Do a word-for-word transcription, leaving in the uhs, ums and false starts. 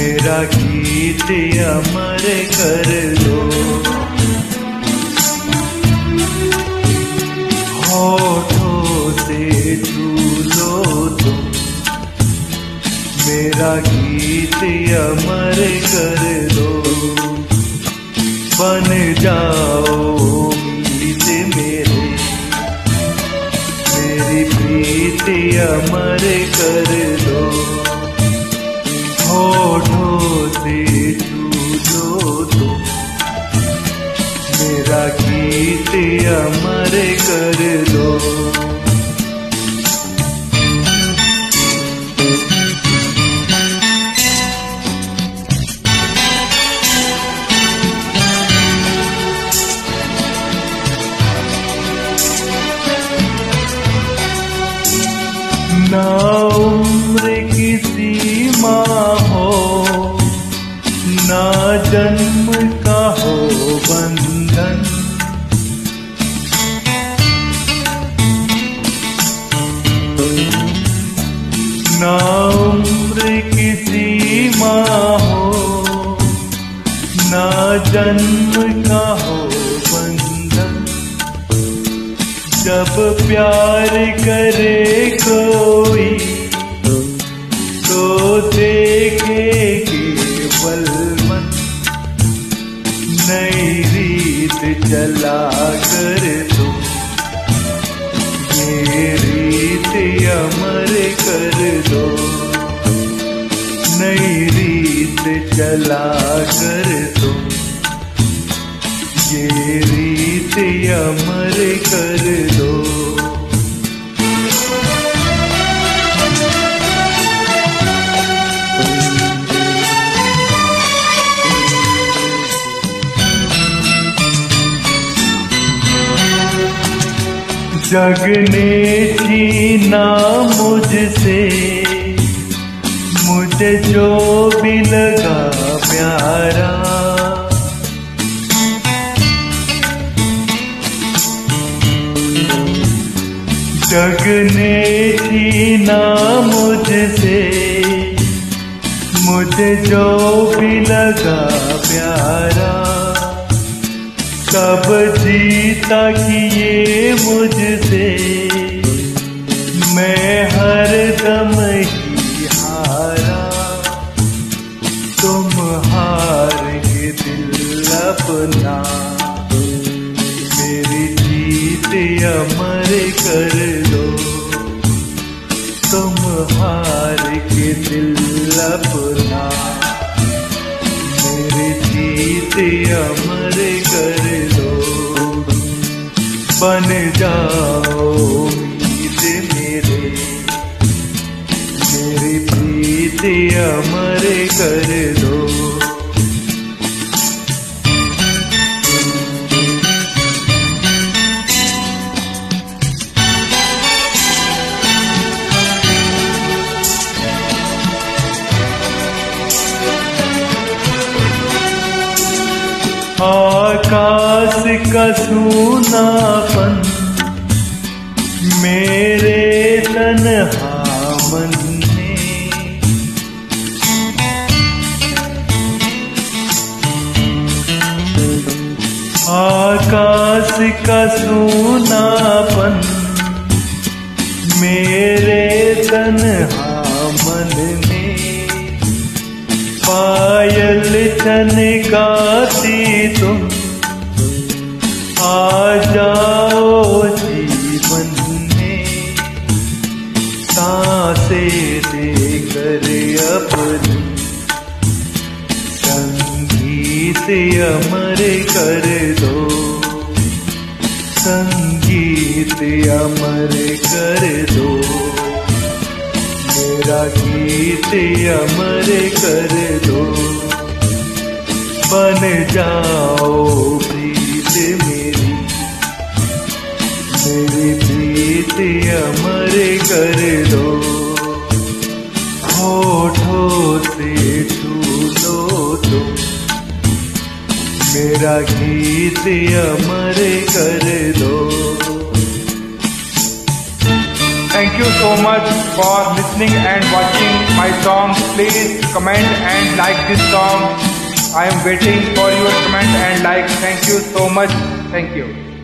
मेरा गीत अमर कर दो। होठों से छू लो तुम, मेरा गीत अमर कर दो। बन जाओ मीत मेरे, मेरी प्रीत अमर कर दो। होठों से छू लो तुम, मेरा गीत अमर कर दो। ना उम्र की सीमा हो, ना जन्म का हो बंधन, ना उम्र की सीमा हो, ना जन्म का हो बंधन। जब प्यार करे कोई तो देखे केवल मन, नई रीत चला कर तुम, ये रीत अमर कर दो। नई रीत चला कर तुम, ये रीत अमर कर दो। जग ने छीना मुझसे मुझे जो भी लगा प्यारा, जग ने छीना मुझसे मुझे जो भी लगा प्यारा। सब जीता किए मुझसे, मैं हर दम ही हारा। तुम हार के दिल अपना, मेरी जीत अमर कर दो। तुम हार के दिल अपना, मेरी जीत अमर कर दो। बन जाओ मीत मेरे, मेरी प्रीत अमर कर दो। आकाश का सूनापन मेरे तन्हा मन में, आकाश का सूनापन मेरे तन्हा मन में। पायल छनकाती तुम, आ जाओ जीवन में। सांसें देकर अपनी, संगीत अमर कर दो। संगीत अमर कर दो, मेरा गीत अमर कर दो। बन जाओ प्रीत मेरी, मेरी प्रीत अमर कर दो। होठों से छू लो तुम, मेरा गीत अमर कर दो। Thank you so much for listening and watching my song. Please comment and like this song. I am waiting for your comment and like. Thank you so much. Thank you.